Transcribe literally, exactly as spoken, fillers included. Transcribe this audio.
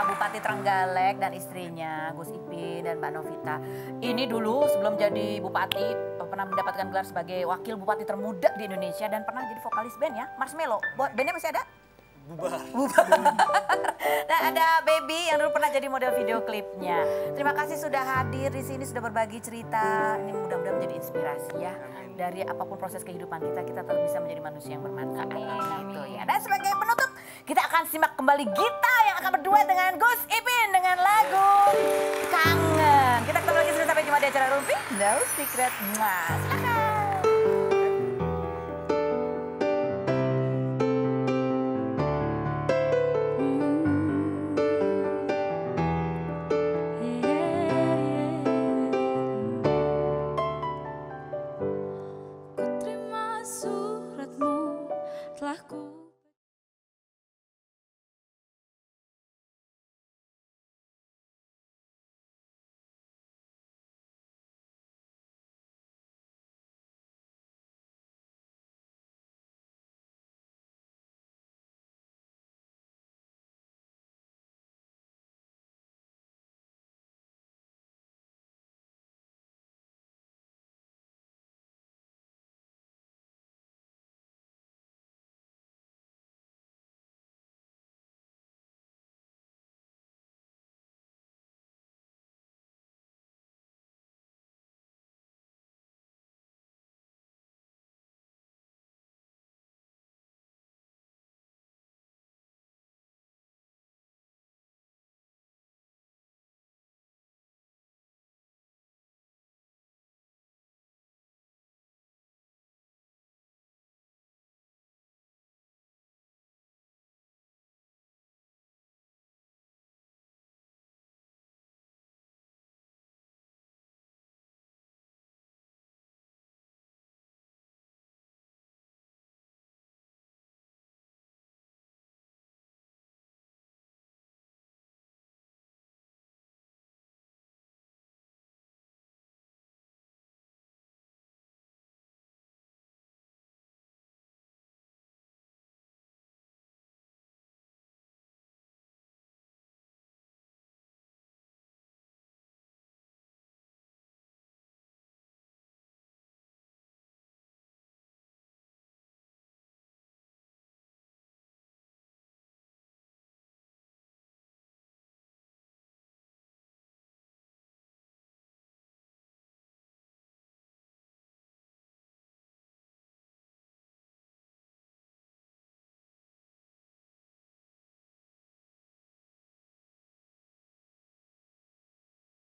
Pak Bupati Trenggalek dan istrinya Gus Ipin dan Mbak Novita. Ini dulu sebelum jadi bupati pernah mendapatkan gelar sebagai wakil bupati termuda di Indonesia dan pernah jadi vokalis band ya, Marshmello. Bandnya masih ada? Bubar. Bubar. Nah, ada Baby yang dulu pernah jadi model video klipnya. Terima kasih sudah hadir di sini, sudah berbagi cerita. Ini mudah-mudahan menjadi inspirasi ya. Dari apapun proses kehidupan kita, kita tetap bisa menjadi manusia yang bermanfaat. Gitu ya. Dan sebagai penutup, kita akan simak kembali Gita yang akan berdua dengan Gus Ipin dengan lagu Kangen. Kita ketemu lagi sampai jumpa di acara Rumpi. No Secret. Mas.